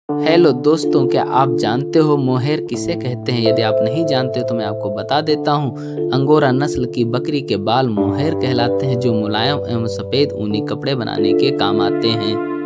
Hello दोस्तों, क्या आप जानते हो मोहेर किसे कहते हैं? यदि आप नहीं जानते हो तो मैं आपको बता देता हूँ। अंगोरा नस्ल की बकरी के बाल मोहेर कहलाते हैं, जो मुलायम एवं सफ़ेद ऊनी कपड़े बनाने के काम आते हैं।